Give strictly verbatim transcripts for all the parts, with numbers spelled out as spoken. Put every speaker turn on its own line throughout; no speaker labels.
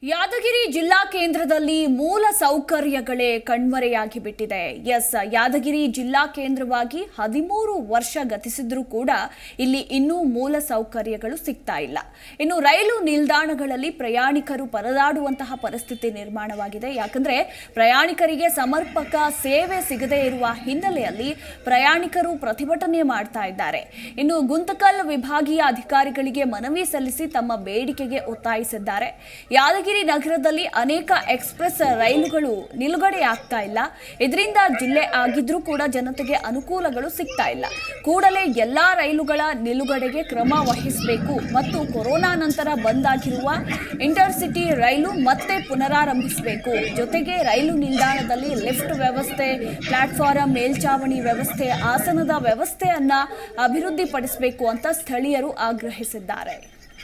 ಯಾದಗಿರಿ ಜಿಲ್ಲಾ ಕೇಂದ್ರದಲ್ಲಿ ಮೂಲ ಸೌಕರ್ಯಗಳೇ ಕಣ್ಮರೆಯಾಗಿ ಬಿಟ್ಟಿದೆ. ಎಸ್, ಯಾದಗಿರಿ ಜಿಲ್ಲಾ ಕೇಂದ್ರವಾಗಿ ಹದಿಮೂರು ವರ್ಷ ಗತಿಸಿದ್ರೂ ಕೂಡ ಇಲ್ಲಿ ಇನ್ನೂ ಮೂಲ ಸೌಕರ್ಯಗಳು ಸಿಗ್ತಾ ಇಲ್ಲ. ಇನ್ನು ರೈಲು ನಿಲ್ದಾಣಗಳಲ್ಲಿ ಪ್ರಯಾಣಿಕರು ಪರದಾಡುವಂತಹ ಪರಿಸ್ಥಿತಿ ನಿರ್ಮಾಣವಾಗಿದೆ. ಯಾಕಂದ್ರೆ ಪ್ರಯಾಣಿಕರಿಗೆ ಸಮರ್ಪಕ ಸೇವೆ ಸಿಗದೇ ಇರುವ ಹಿನ್ನೆಲೆಯಲ್ಲಿ ಪ್ರಯಾಣಿಕರು ಪ್ರತಿಭಟನೆ ಮಾಡ್ತಾ ಇದ್ದಾರೆ. ಇನ್ನು ಗುಂತಕಲ್ ವಿಭಾಗೀಯ ಅಧಿಕಾರಿಗಳಿಗೆ ಮನವಿ ಸಲ್ಲಿಸಿ ತಮ್ಮ ಬೇಡಿಕೆಗೆ ಒತ್ತಾಯಿಸಿದ್ದಾರೆ. ಯಾದಗಿರಿ ನಗರದಲ್ಲಿ ಅನೇಕ ಎಕ್ಸ್ಪ್ರೆಸ್ ರೈಲುಗಳು ನಿಲುಗಡೆ ಆಗ್ತಾ ಇಲ್ಲ. ಇದರಿಂದ ಜಿಲ್ಲೆ ಆಗಿದ್ರೂ ಕೂಡ ಜನತೆಗೆ ಅನುಕೂಲಗಳು ಸಿಗ್ತಾ ಇಲ್ಲ. ಕೂಡಲೇ ಎಲ್ಲಾ ರೈಲುಗಳ ನಿಲುಗಡೆಗೆ ಕ್ರಮ ವಹಿಸಬೇಕು ಮತ್ತು ಕೊರೋನಾ ನಂತರ ಬಂದ್ ಆಗಿರುವ ಇಂಟರ್ಸಿಟಿ ರೈಲು ಮತ್ತೆ ಪುನರಾರಂಭಿಸಬೇಕು. ಜೊತೆಗೆ ರೈಲು ನಿಲ್ದಾಣದಲ್ಲಿ ಲಿಫ್ಟ್ ವ್ಯವಸ್ಥೆ, ಪ್ಲಾಟ್ಫಾರಂ, ಮೇಲ್ಚಾವಣಿ ವ್ಯವಸ್ಥೆ, ಆಸನದ ವ್ಯವಸ್ಥೆಯನ್ನ ಅಭಿವೃದ್ಧಿಪಡಿಸಬೇಕು ಅಂತ ಸ್ಥಳೀಯರು ಆಗ್ರಹಿಸಿದ್ದಾರೆ.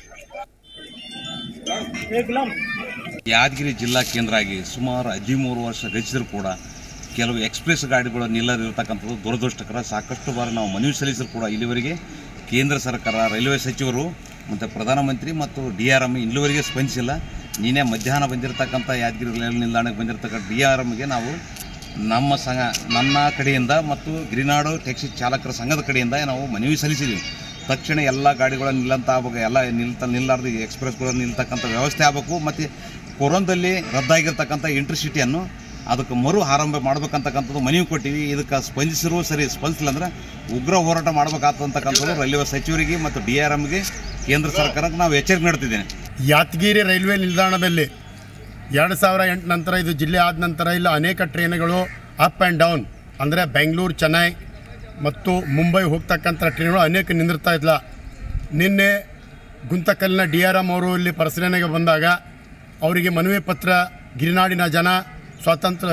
ಯಾದಗಿರಿ ಜಿಲ್ಲಾ ಕೇಂದ್ರ ಆಗಿ ಸುಮಾರು ಹದಿಮೂರು ವರ್ಷ ಗತಿಸಿದ್ರು ಕೂಡ ಕೆಲವು ಎಕ್ಸ್ಪ್ರೆಸ್ ಗಾಡಿಗಳು ನಿಲ್ಲದಿರತಕ್ಕಂಥದ್ದು ದುರದೃಷ್ಟಕರ. ಸಾಕಷ್ಟು ಬಾರಿ ನಾವು ಮನವಿ ಸಲ್ಲಿಸಿದ್ರು ಕೂಡ ಇಲ್ಲಿವರೆಗೆ ಕೇಂದ್ರ ಸರ್ಕಾರ, ರೈಲ್ವೆ ಸಚಿವರು ಮತ್ತು ಪ್ರಧಾನಮಂತ್ರಿ ಮತ್ತು ಡಿ ಆರ್ ಎಮ್ ಇಲ್ಲಿವರೆಗೆ ಸ್ಪಂದಿಸಿಲ್ಲ. ನಿನ್ನೆ ಮಧ್ಯಾಹ್ನ ಬಂದಿರತಕ್ಕಂಥ ಯಾದಗಿರಿ ರೈಲು ನಿಲ್ದಾಣಕ್ಕೆ ಬಂದಿರತಕ್ಕಂಥ ಡಿ ಆರ್ ಎಮ್ಗೆ ನಾವು ನಮ್ಮ ಸಂಘ ನನ್ನ ಕಡೆಯಿಂದ ಮತ್ತು ಗಿರಿನಾಡು ಟ್ಯಾಕ್ಸಿ ಚಾಲಕರ ಸಂಘದ ಕಡೆಯಿಂದ ನಾವು ಮನವಿ ಸಲ್ಲಿಸಿದ್ದೀವಿ. ತಕ್ಷಣ ಎಲ್ಲ ಗಾಡಿಗಳನ್ನು ನಿಲ್ಲಂತ ಆಗಬೇಕು, ಎಲ್ಲ ನಿಲ್ತ ನಿಲ್ಲಾರ್ದು ಎಕ್ಸ್ಪ್ರೆಸ್ಗಳು ನಿಲ್ತಕ್ಕಂಥ ವ್ಯವಸ್ಥೆ ಆಗಬೇಕು. ಮತ್ತು ಕೊರೋನಾದಲ್ಲಿ ರದ್ದಾಗಿರ್ತಕ್ಕಂಥ ಇಂಟರ್ಸಿಟಿಯನ್ನು ಅದಕ್ಕೆ ಮರು ಆರಂಭ ಮಾಡ್ಬೇಕಂತಕ್ಕಂಥದ್ದು ಮನವಿ ಕೊಟ್ಟಿವಿ. ಇದಕ್ಕೆ ಸ್ಪಂದಿಸಿರು ಸರಿ, ಸ್ಪಂದಿಸಿಲ್ಲ ಅಂದರೆ ಉಗ್ರ ಹೋರಾಟ ಮಾಡಬೇಕಾಗ್ತಕ್ಕಂಥದ್ದು ರೈಲ್ವೆ ಸಚಿವರಿಗೆ ಮತ್ತು ಡಿ ಆರ್ ಎಮ್ಗೆ ಕೇಂದ್ರ ಸರ್ಕಾರಕ್ಕೆ ನಾವು ಎಚ್ಚರಿಕೆ ನೀಡ್ತಿದ್ದೇನೆ.
ಯಾದಗಿರಿ ರೈಲ್ವೆ ನಿಲ್ದಾಣದಲ್ಲಿ ಎರಡು ಸಾವಿರ ಎಂಟು ನಂತರ ಇದು ಜಿಲ್ಲೆ ಆದ ನಂತರ ಇಲ್ಲ ಅನೇಕ ಟ್ರೈನ್ಗಳು ಅಪ್ ಆ್ಯಂಡ್ ಡೌನ್ ಅಂದರೆ ಬೆಂಗಳೂರು, ಚೆನ್ನೈ ಮತ್ತು ಮುಂಬೈ ಹೋಗ್ತಕ್ಕಂಥ ಟ್ರೈನ್ಗಳು ಅನೇಕ ನಿಂದಿರ್ತಾ ಇಲ್ಲ. ನಿನ್ನೆ ಗುಂತಕಲ್ಲಿನ ಡಿ ಆರ್ ಎಮ್ ಅವರು ಇಲ್ಲಿ ಪರಿಶೀಲನೆಗೆ ಬಂದಾಗ ಅವರಿಗೆ ಮನವಿ ಪತ್ರ, ಗಿರಿನಾಡಿನ ಜನ, ಸ್ವಾತಂತ್ರ್ಯ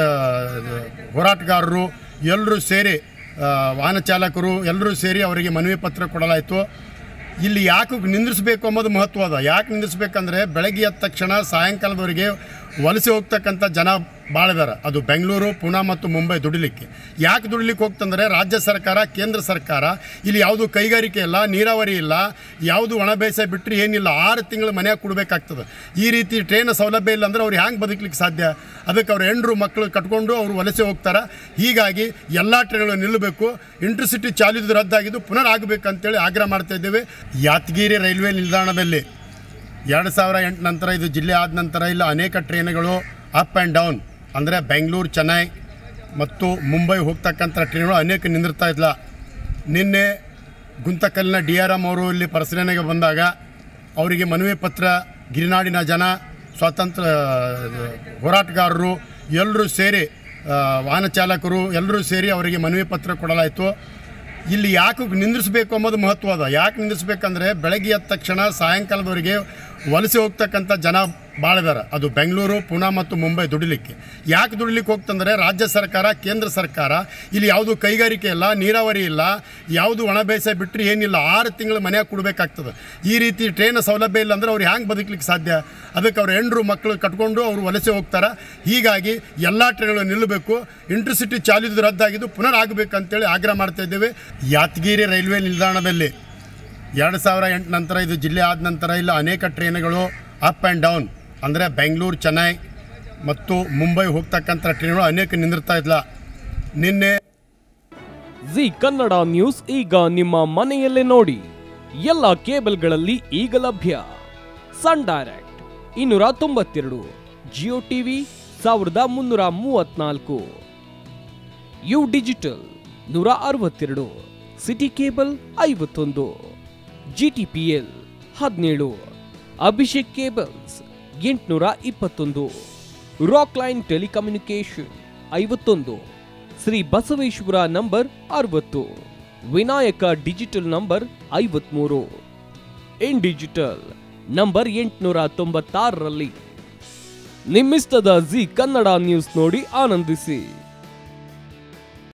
ಹೋರಾಟಗಾರರು ಎಲ್ಲರೂ ಸೇರಿ, ವಾಹನ ಚಾಲಕರು ಎಲ್ಲರೂ ಸೇರಿ ಅವರಿಗೆ ಮನವಿ ಪತ್ರ ಕೊಡಲಾಯಿತು. ಇಲ್ಲಿ ಯಾಕೆ ನಿಂದಿರಿಸಬೇಕು ಅನ್ನೋದು ಮಹತ್ವ ಅದ. ಯಾಕೆ ನಿಂದಿರಿಸ್ಬೇಕಂದ್ರೆ ಬೆಳಗ್ಗೆ ಎದ್ದ ತಕ್ಷಣ ಸಾಯಂಕಾಲದವರೆಗೆ ವಲಸೆ ಹೋಗ್ತಕ್ಕಂಥ ಜನ ಭಾಳ ಇದ್ದಾರೆ. ಅದು ಬೆಂಗಳೂರು, ಪುಣೆ ಮತ್ತು ಮುಂಬೈ ದುಡಿಲಿಕ್ಕೆ. ಯಾಕೆ ದುಡಿಲಿಕ್ಕೆ ಹೋಗ್ತಂದರೆ ರಾಜ್ಯ ಸರ್ಕಾರ, ಕೇಂದ್ರ ಸರ್ಕಾರ ಇಲ್ಲಿ ಯಾವುದು ಕೈಗಾರಿಕೆ ಇಲ್ಲ, ನೀರಾವರಿ ಇಲ್ಲ, ಯಾವುದು ಒಣ ಬೇಸಾಯ ಬಿಟ್ಟರೆ ಏನಿಲ್ಲ. ಆರು ತಿಂಗಳು ಮನೆಯಾಗ ಕೊಡಬೇಕಾಗ್ತದೆ. ಈ ರೀತಿ ಟ್ರೈನ್ ಸೌಲಭ್ಯ ಇಲ್ಲ ಅಂದರೆ ಅವ್ರು ಹ್ಯಾಂಗೆ ಬದುಕಲಿಕ್ಕೆ ಸಾಧ್ಯ? ಅದಕ್ಕೆ ಅವ್ರು ಹೆಂಡ್ರು ಮಕ್ಕಳು ಕಟ್ಕೊಂಡು ಅವರು ವಲಸೆ ಹೋಗ್ತಾರೆ. ಹೀಗಾಗಿ ಎಲ್ಲ ಟ್ರೈನ್ಗಳು ನಿಲ್ಲಬೇಕು, ಇಂಟರ್ಸಿಟಿ ಚಾಲಿದ್ದು ರದ್ದಾಗಿದ್ದು ಪುನರ್ ಆಗಬೇಕಂತೇಳಿ ಆಗ್ರಹ ಮಾಡ್ತಾ ಇದ್ದೇವೆ. ಯಾದಗಿರಿ ರೈಲ್ವೆ ನಿಲ್ದಾಣದಲ್ಲಿ ಎರಡು ಸಾವಿರ ಎಂಟು ನಂತರ ಇದು ಜಿಲ್ಲೆ ಆದ ನಂತರ ಇಲ್ಲ ಅನೇಕ ಟ್ರೈನ್ಗಳು ಅಪ್ ಆ್ಯಂಡ್ ಡೌನ್ ಅಂದರೆ ಬೆಂಗಳೂರು, ಚೆನ್ನೈ ಮತ್ತು ಮುಂಬೈ ಹೋಗ್ತಕ್ಕಂಥ ಟ್ರೈನ್ಗಳು ಅನೇಕ ನಿಂದಿರ್ತಾ ಇಲ್ಲ. ನಿನ್ನೆ ಗುಂತಕಲ್ಲಿನ ಡಿ ಆರ್ ಎಮ್ ಅವರು ಇಲ್ಲಿ ಪರಿಶೀಲನೆಗೆ ಬಂದಾಗ ಅವರಿಗೆ ಮನವಿ ಪತ್ರ, ಗಿರಿನಾಡಿನ ಜನ, ಸ್ವಾತಂತ್ರ್ಯ ಹೋರಾಟಗಾರರು ಎಲ್ಲರೂ ಸೇರಿ, ವಾಹನ ಚಾಲಕರು ಎಲ್ಲರೂ ಸೇರಿ ಅವರಿಗೆ ಮನವಿ ಪತ್ರ ಕೊಡಲಾಯಿತು. ಇಲ್ಲಿ ಯಾಕೆ ನಿಂದಿರಿಸಬೇಕು ಅನ್ನೋದು ಮಹತ್ವ ಅದ. ಯಾಕೆ ನಿಂದಿರಿಸ್ಬೇಕಂದ್ರೆ ಬೆಳಗ್ಗೆ ಎದ್ದ ತಕ್ಷಣ ಸಾಯಂಕಾಲದವರೆಗೆ ವಲಸೆ ಹೋಗ್ತಕ್ಕಂಥ ಜನ ಭಾಳ ಇದ್ದಾರೆ. ಅದು ಬೆಂಗಳೂರು, ಪುಣೆ ಮತ್ತು ಮುಂಬೈ ದುಡಿಲಿಕ್ಕೆ. ಯಾಕೆ ದುಡಿಲಿಕ್ಕೆ ಹೋಗ್ತಂದರೆ ರಾಜ್ಯ ಸರ್ಕಾರ, ಕೇಂದ್ರ ಸರ್ಕಾರ ಇಲ್ಲಿ ಯಾವುದು ಕೈಗಾರಿಕೆ ಇಲ್ಲ, ನೀರಾವರಿ ಇಲ್ಲ, ಯಾವುದು ಒಣ ಬೇಸಾಯ ಬಿಟ್ಟರೆ ಏನಿಲ್ಲ. ಆರು ತಿಂಗಳು ಮನೆಯಾಗ ಕೊಡಬೇಕಾಗ್ತದೆ. ಈ ರೀತಿ ಟ್ರೈನ್ ಸೌಲಭ್ಯ ಇಲ್ಲ ಅಂದರೆ ಅವ್ರು ಹ್ಯಾಂಗೆ ಬದುಕಲಿಕ್ಕೆ ಸಾಧ್ಯ? ಅದಕ್ಕೆ ಅವ್ರು ಹೆಂಡ್ರು ಮಕ್ಕಳು ಕಟ್ಕೊಂಡು ಅವರು ವಲಸೆ ಹೋಗ್ತಾರೆ. ಹೀಗಾಗಿ ಎಲ್ಲ ಟ್ರೈನ್ಗಳು ನಿಲ್ಲಬೇಕು, ಇಂಟರ್ಸಿಟಿ ಚಾಲಿದ್ದು ರದ್ದಾಗಿದ್ದು ಪುನರ್ ಆಗಬೇಕಂತೇಳಿ ಆಗ್ರಹ ಮಾಡ್ತಾ ಇದ್ದೇವೆ. ಯಾದಗಿರಿ ರೈಲ್ವೆ ನಿಲ್ದಾಣದಲ್ಲಿ ಎರಡು ಸಾವಿರ ಎಂಟು ನಂತರ ಇದು ಜಿಲ್ಲೆ ಆದ ನಂತರ ಇಲ್ಲ ಅನೇಕ ಟ್ರೈನ್ಗಳು ಅಪ್ ಆ್ಯಂಡ್ ಡೌನ್ ಅಂದರೆ ಬೆಂಗಳೂರು, ಚೆನ್ನೈ ಮತ್ತು ಮುಂಬೈ ಹೋಗ್ತಕ್ಕಂಥ ಟ್ರೈನ್ಗಳು ಅನೇಕ ನಿಂದಿರ್ತಾ ಇಲ್ಲ. ನಿನ್ನೆ
ಜಿ ಕನ್ನಡ ನ್ಯೂಸ್ ಈಗ ನಿಮ್ಮ ಮನೆಯಲ್ಲೇ ನೋಡಿ. ಎಲ್ಲ ಕೇಬಲ್ಗಳಲ್ಲಿ ಈಗ ಲಭ್ಯ. ಸನ್ ಡೈರೆಕ್ಟ್ ಇನ್ನೂರ ತೊಂಬತ್ತೆರಡು, ಜಿಯೋ ಟಿವಿ ಸಾವಿರದ ಮುನ್ನೂರ ಮೂವತ್ನಾಲ್ಕು, ಯು ಡಿಜಿಟಲ್ ನೂರ ಅರವತ್ತೆರಡು, ಸಿಟಿ ಕೇಬಲ್ ಐವತ್ತೊಂದು, ಜಿ ಟಿ ಪಿ ಎಲ್ ಹದಿನೇಳು, ಅಭಿಷೇಕ್ ಕೇಬಲ್ಸ್ ಎಂಟುನೂರ ಇಪ್ಪತ್ತೊಂದು, ರಾಕ್ ಲೈನ್ ಟೆಲಿಕಮ್ಯುನಿಕೇಶನ್ ಐವತ್ತೊಂದು, ಶ್ರೀ ಬಸವೇಶ್ವರ ನಂಬರ್ ಅರವತ್ತು, ವಿನಾಯಕ ಡಿಜಿಟಲ್ ನಂಬರ್ ಐವತ್ಮೂರು, ಇನ್ ಡಿಜಿಟಲ್ ನಂಬರ್ ಎಂಟುನೂರ ತೊಂಬತ್ತಾರರಲ್ಲಿ. ನಿಮ್ಮಿಸ್ತದ ಜಿ ಕನ್ನಡ ನ್ಯೂಸ್ ನೋಡಿ ಆನಂದಿಸಿ.